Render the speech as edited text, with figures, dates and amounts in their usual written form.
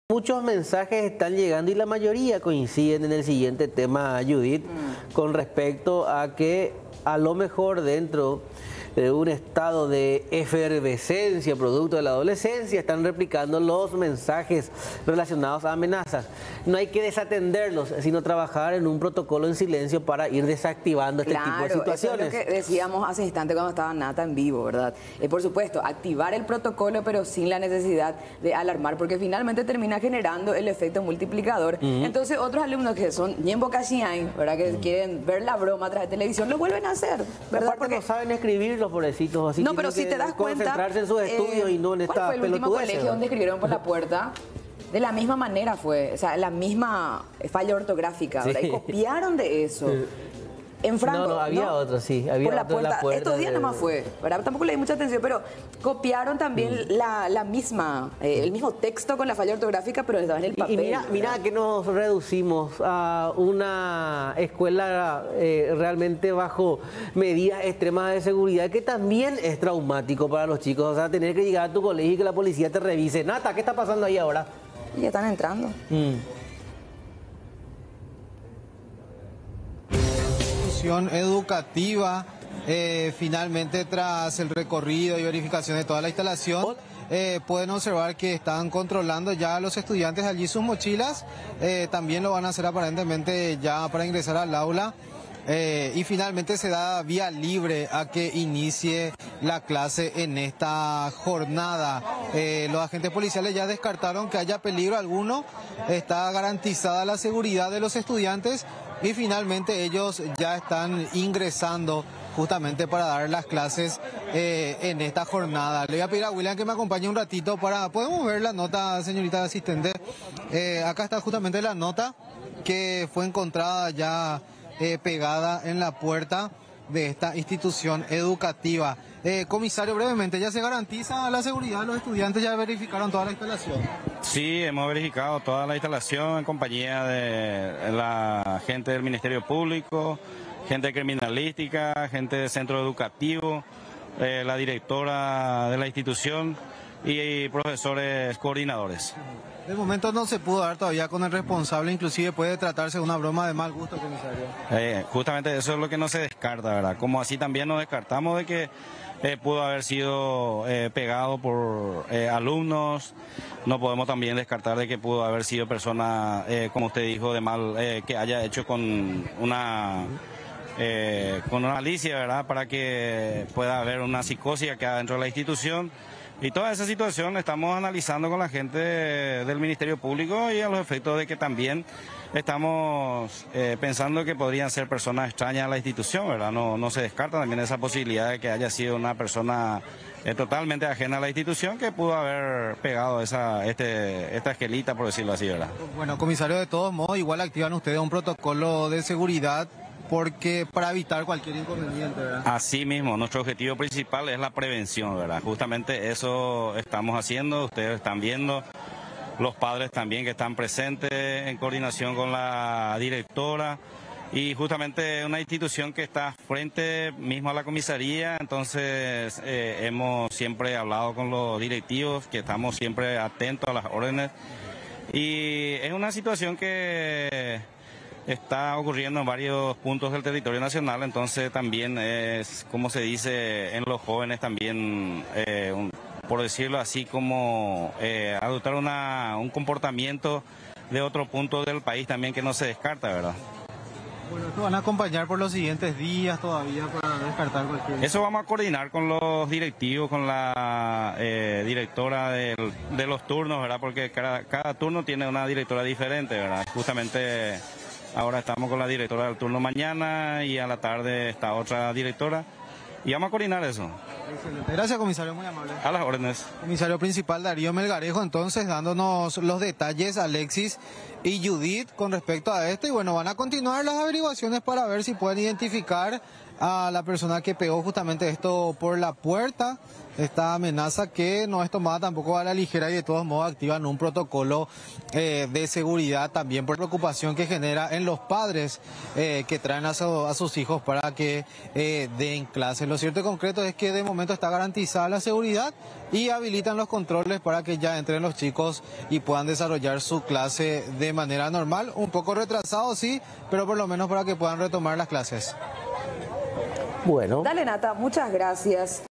Muchos mensajes están llegando y la mayoría coinciden en el siguiente tema, Judith, con respecto a que a lo mejor dentro de un estado de efervescencia producto de la adolescencia están replicando los mensajes relacionados a amenazas. No hay que desatenderlos, sino trabajar en un protocolo en silencio para ir desactivando este tipo de situaciones. Eso es lo que decíamos hace instante cuando estaba Nata en vivo, ¿verdad? Por supuesto, activar el protocolo, pero sin la necesidad de alarmar, porque finalmente termina generando el efecto multiplicador. Entonces, otros alumnos que son ñembo casiain, ¿verdad? Que quieren ver la broma a través de televisión, lo vuelven a hacer, ¿verdad? Porque no saben escribir los pobrecitos, así no, pero si te das cuenta, concentrarse en sus estudios y no en esta ¿cuál fue el último pelotudez, colegio donde escribieron por la puerta? De la misma manera fue, o sea, la misma falla ortográfica, ¿verdad? Y copiaron de eso. En Franco, no, había otro, sí, había por la otro en puerta. la puerta. Estos días nomás fue, ¿verdad? Tampoco le di mucha atención, pero copiaron también la misma, el mismo texto con la falla ortográfica, pero estaba en el papel. Y mira que nos reducimos a una escuela realmente bajo medidas extremas de seguridad, que también es traumático para los chicos. O sea, tener que llegar a tu colegio y que la policía te revise. Nata, ¿qué está pasando ahí ahora? Y ya están entrando. Educativa, finalmente tras el recorrido y verificación de toda la instalación, pueden observar que están controlando ya a los estudiantes allí sus mochilas, también lo van a hacer aparentemente ya para ingresar al aula. Y finalmente se da vía libre a que inicie la clase en esta jornada. Los agentes policiales ya descartaron que haya peligro alguno, está garantizada la seguridad de los estudiantes y finalmente ellos ya están ingresando justamente para dar las clases en esta jornada. Le voy a pedir a William que me acompañe un ratito para... ¿Podemos ver la nota, señorita asistente? Acá está justamente la nota que fue encontrada ya pegada en la puerta de esta institución educativa. Comisario, brevemente, ¿ya se garantiza la seguridad de los estudiantes? ¿Ya verificaron toda la instalación? Sí, hemos verificado toda la instalación en compañía de la gente del Ministerio Público, gente de criminalística, gente del centro educativo, la directora de la institución y profesores coordinadores. De momento no se pudo dar todavía con el responsable, inclusive puede tratarse de una broma de mal gusto, comisario. Justamente eso es lo que no se descarta, ¿verdad? Como así también nos descartamos de que pudo haber sido pegado por alumnos, no podemos también descartar de que pudo haber sido persona, como usted dijo, de mal, que haya hecho con una malicia, ¿verdad? Para que pueda haber una psicosis acá dentro de la institución. Y toda esa situación la estamos analizando con la gente del Ministerio Público y a los efectos de que también estamos pensando que podrían ser personas extrañas a la institución, ¿verdad? No se descarta también esa posibilidad de que haya sido una persona totalmente ajena a la institución que pudo haber pegado esta esquelita, por decirlo así, ¿verdad? Bueno, comisario, de todos modos, igual activan ustedes un protocolo de seguridad porque para evitar cualquier inconveniente, ¿verdad? Así mismo, nuestro objetivo principal es la prevención, ¿verdad? Justamente eso estamos haciendo, ustedes están viendo, los padres también que están presentes en coordinación con la directora y justamente una institución que está frente mismo a la comisaría, entonces hemos siempre hablado con los directivos, que estamos siempre atentos a las órdenes y es una situación que está ocurriendo en varios puntos del territorio nacional, entonces también es, como se dice en los jóvenes, también, por decirlo así, como adoptar un comportamiento de otro punto del país también que no se descarta, ¿verdad? Bueno, ¿esto van a acompañar por los siguientes días todavía para descartar cualquier...? Eso vamos a coordinar con los directivos, con la directora de los turnos, ¿verdad? Porque cada turno tiene una directora diferente, ¿verdad? Justamente... Ahora estamos con la directora del turno mañana y a la tarde está otra directora y vamos a coordinar eso. Excelente. Gracias, comisario, muy amable. A las órdenes. Comisario principal Darío Melgarejo, entonces dándonos los detalles, Alexis y Judith, con respecto a esto. Y bueno, van a continuar las averiguaciones para ver si pueden identificar a la persona que pegó justamente esto por la puerta, esta amenaza que no es tomada tampoco a la ligera y de todos modos activan un protocolo de seguridad también por preocupación que genera en los padres que traen a sus hijos para que den clases. Lo cierto y concreto es que de momento está garantizada la seguridad y habilitan los controles para que ya entren los chicos y puedan desarrollar su clase de manera normal, un poco retrasado sí, pero por lo menos para que puedan retomar las clases. Bueno. Dale, Nata, muchas gracias.